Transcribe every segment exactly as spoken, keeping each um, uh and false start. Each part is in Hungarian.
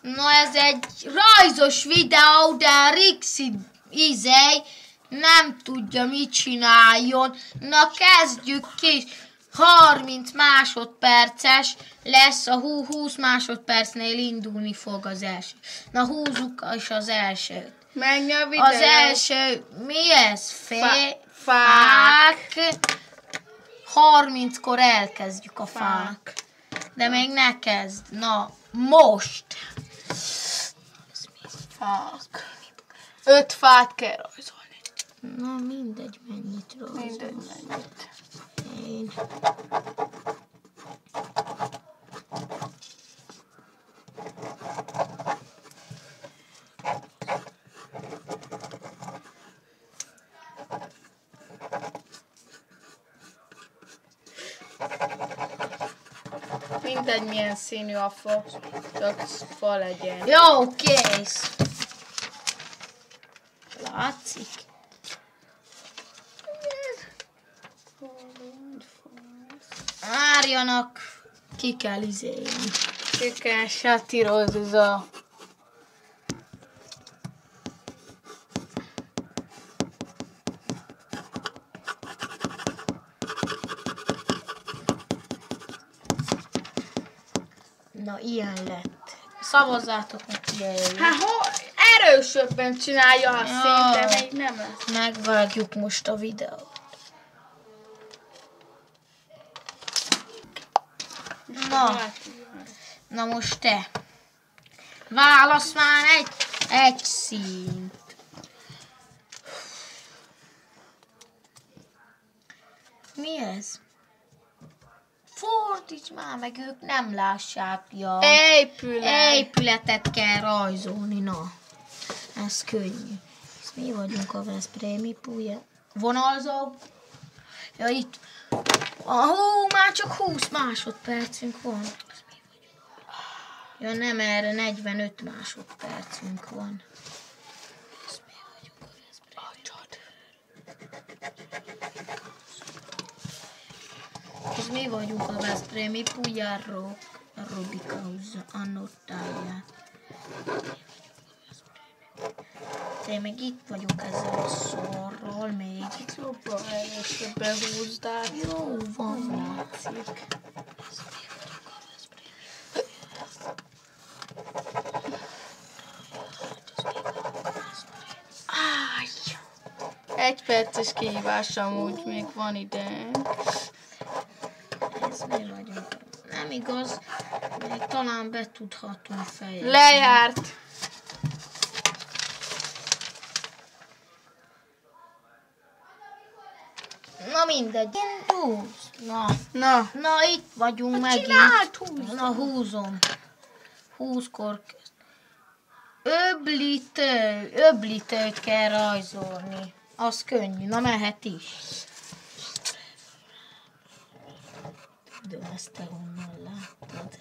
Na ez egy rajzos videó, de a Rixi izej nem tudja mit csináljon. Na kezdjük ki. harminc másodperces lesz, a húsz másodpercnél indulni fog az első. Na húzzuk is az elsőt. Menj a videó. Az első, mi ez? Fé, fák. fák. harminckor elkezdjük a fák. De még ne kezd. Na, most. Fák. Öt fát kell rajzolni. Na mindegy, mennyit rajzol. Mindegy, mennyit. Én. Mindegy, milyen színű a fa, csak fa legyen. Jó, kész. Látszik? Várjanak, ki kell izélni. Ki kell satírozni a... Na, ilyen lett. Szavazzátok meg, ilyen. Hát hol erősebben csinálja a színt, de még nem lesz. Megvágjuk most a videót. Na, na most te. Válasz már egy, egy színt. Mi ez? Fordíts már meg, ők nem lássák. Ja. Épület. Épületet kell rajzolni, na. Ez könnyű. Ezt mi vagyunk a Veszprémi púja. Vonalzó. Ja, itt. Ahó, már csak húsz másodpercünk van. Ja, nem erre, negyvenöt másodpercünk van. Ez mi vagyunk a Veszprémi. Ez mi vagyunk a Veszprémi pújáról. A Rubikauza annotálják. Én meg itt vagyok ezzel a szorról még. Jobban először behúzd át. Jó van. Látszik. Áj! Egy perces kihívás amúgy még van időnk. Ez mi vagyunk? Nem igaz, még talán be tudhatunk fejezni. Lejárt. Na mindegy. Húz. Na. Na. Na itt vagyunk megint. Csináld, húzd. Na húzom. Húszkor kezd. Öblítő. Öblítőt kell rajzolni. Az könnyű. Na mehet is. Tudom, ezt te honnan láttad.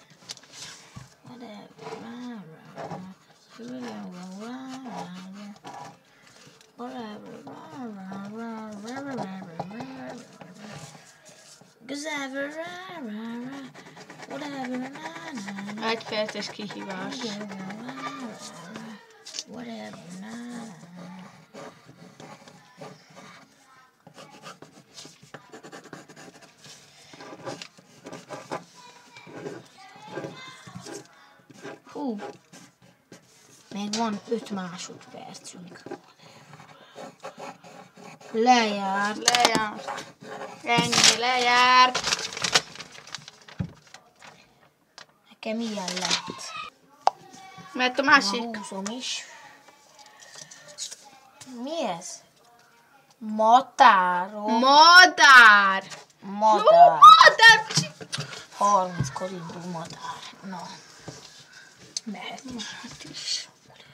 Egy perces kihívás. Hú, még van öt másodpercünk. Lejárt. Lejárt. Ennyi, lejárt. Nekem ilyen lett. Mert a másik. Na, húzom is. Mi ez? Matárok. Madár. Madár. Jó, madár. harminckor indul madár. Na. Mehet is. Hát is.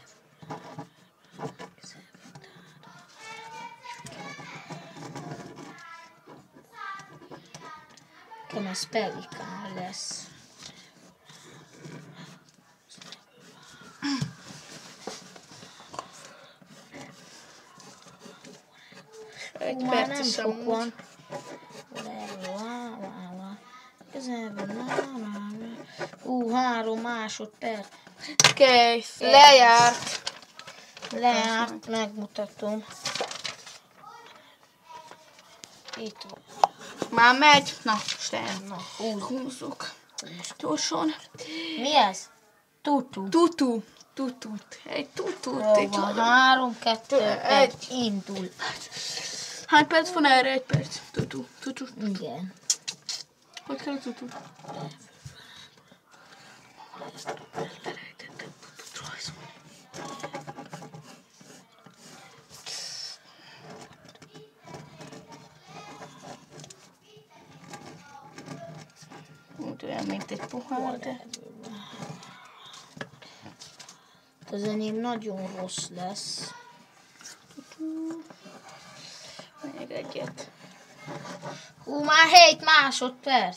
Nekem ez pelikán lesz. Egy Már nem perces sok amúgy. van. Közelben. Ú, három másodperc. Kész. Lejárt. Lejárt, megmutatom. Itt van. Már megy. Na, Sten. Na, húz. Húzzuk. Gyorsan. Mi ez? Tutu. Tutu. Tutut. Egy tutut. Jó Egy van, oda. három, kettő, Egy. egy, indul. Hány perc van erre? Egy perc. Tutu. Tutu. Igen. Hogy kell a tutu? Úgy olyan, mint egy pohár, de... Az enyém nagyon rossz lesz. Még egyet. Hú, már hét másodperc.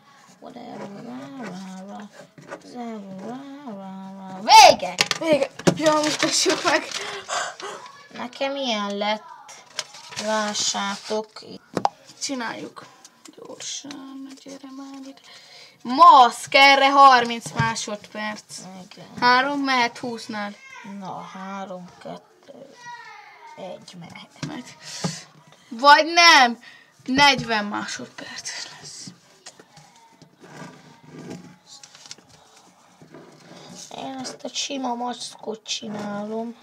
Vége! Vége. Ja, mutassuk meg. Nekem ilyen lett. Lássátok. Csináljuk. Gyorsan, gyere már ide. Maszk, erre harminc másodperc. Igen. Három mehet húsznál. Na, három, kettő, egy mehet. Megy. Vagy nem. negyven másodperc lesz. Én ezt a sima maszkot csinálom.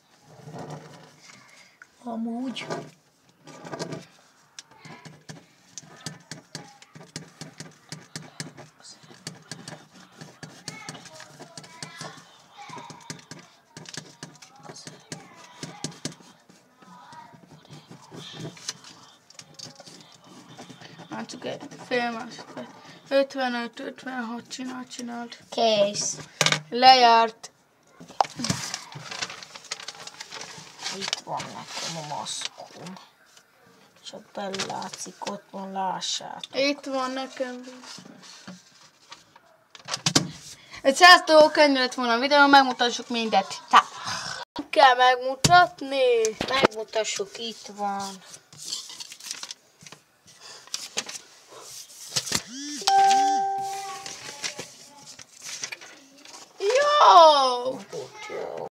Amúgy. Már csak egy fél másodperc. ötvenöt, ötvenhat, csinál, csináld. Kész. Lejárt. Itt van nekem a maszkom. Csak bellátszik, ott van, lássátok. Itt van nekem. Egy száz dolgok ennyi lett volna a videó, megmutassuk mindet. Tá. Kell megmutatni. Megmutassuk, itt van.